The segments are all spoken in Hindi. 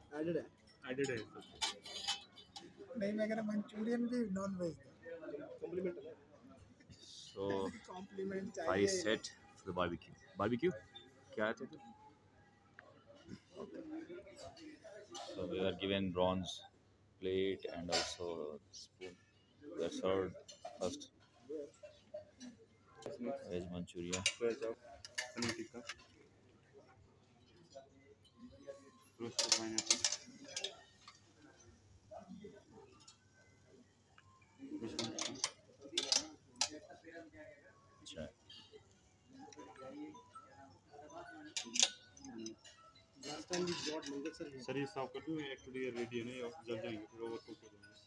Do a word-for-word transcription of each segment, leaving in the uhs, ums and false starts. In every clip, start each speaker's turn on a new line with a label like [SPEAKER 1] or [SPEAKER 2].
[SPEAKER 1] एडेड है
[SPEAKER 2] एडेड है
[SPEAKER 1] नहीं मैं कह रहा मंचूरियन भी नॉन वेज कॉम्प्लीमेंट है
[SPEAKER 3] So
[SPEAKER 1] कॉम्प्लीमेंट
[SPEAKER 3] fry
[SPEAKER 1] चाहिए
[SPEAKER 3] is set for the barbecue. Barbecue? क्या है तो? So we were given bronze plate and also spoon. We are served first veg manchuria.
[SPEAKER 2] Soya paneer tikka roasted pineapple
[SPEAKER 3] अच्छा
[SPEAKER 1] लास्ट टाइम वी गॉट मंगल सर
[SPEAKER 2] सर ये साफ कर दूं एक्चुअली ये रेडी है ना ये जल जाएंगे फिर ओवर कुक हो जाएंगे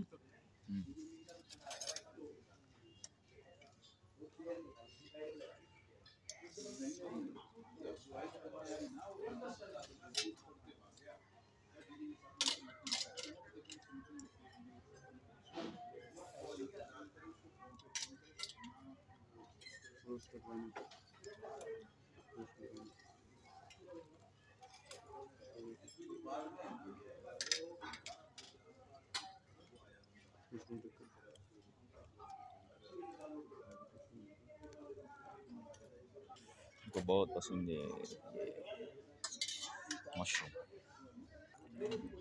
[SPEAKER 2] रोस्टेड पाइनएप्पल मशरूम टिक्का
[SPEAKER 3] उनको बहुत पसंद है ये मशरूम